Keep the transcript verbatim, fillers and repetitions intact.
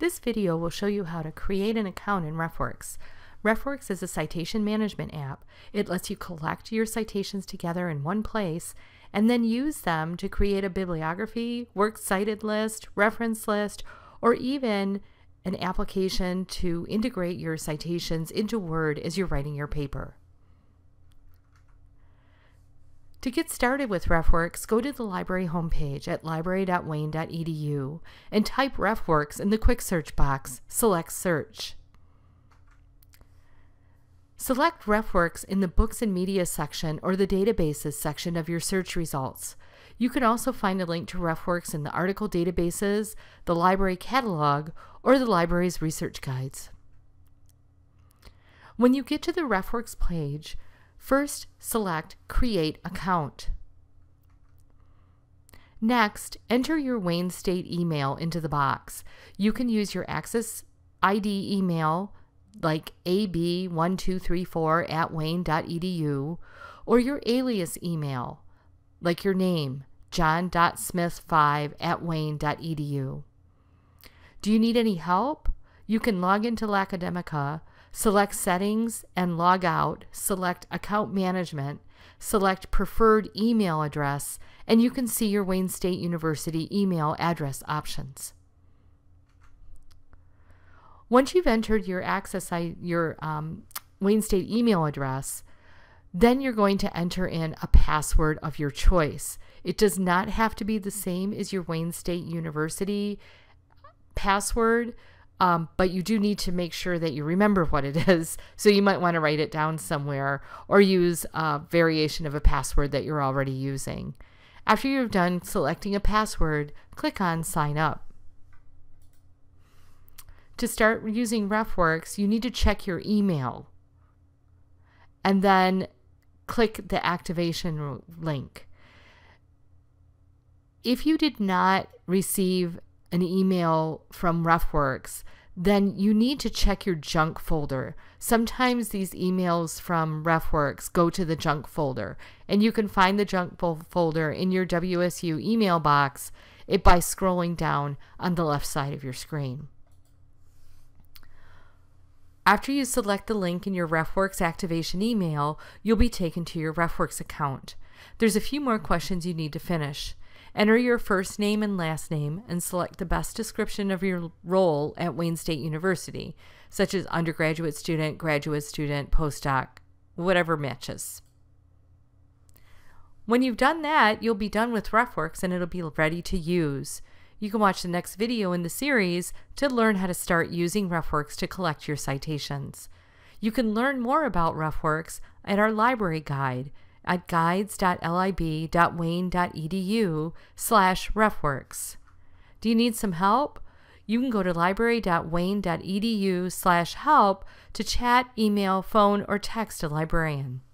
This video will show you how to create an account in RefWorks. RefWorks is a citation management app. It lets you collect your citations together in one place and then use them to create a bibliography, works cited list, reference list, or even an application to integrate your citations into Word as you're writing your paper. To get started with RefWorks, go to the library homepage at library dot wayne dot e d u and type RefWorks in the quick search box. Select Search. Select RefWorks in the Books and Media section or the Databases section of your search results. You can also find a link to RefWorks in the article databases, the library catalog, or the library's research guides. When you get to the RefWorks page, first, select Create Account. Next, enter your Wayne State email into the box. You can use your Access I D email like a b one two three four at wayne dot e d u or your alias email like your name, john dot smith five at wayne dot e d u. Do you need any help? You can log into Lacademica, select Settings and log out, select Account Management, select Preferred Email Address, and you can see your Wayne State University email address options. Once you've entered your access your um, Wayne State email address, then you're going to enter in a password of your choice. It does not have to be the same as your Wayne State University password. Um, but you do need to make sure that you remember what it is, so you might want to write it down somewhere or use a variation of a password that you're already using. After you've done selecting a password, click on Sign Up. To start using RefWorks, you need to check your email and then click the activation link. If you did not receive an email from RefWorks, then you need to check your junk folder. Sometimes these emails from RefWorks go to the junk folder, and you can find the junk folder in your W S U email box it by scrolling down on the left side of your screen. After you select the link in your RefWorks activation email, you'll be taken to your RefWorks account. There's a few more questions you need to finish. Enter your first name and last name and select the best description of your role at Wayne State University, such as undergraduate student, graduate student, postdoc, whatever matches. When you've done that, you'll be done with RefWorks and it'll be ready to use. You can watch the next video in the series to learn how to start using RefWorks to collect your citations. You can learn more about RefWorks at our library guide at guides dot lib dot wayne dot e d u slash RefWorks. Do you need some help? You can go to library dot wayne dot e d u slash help to chat, email, phone, or text a librarian.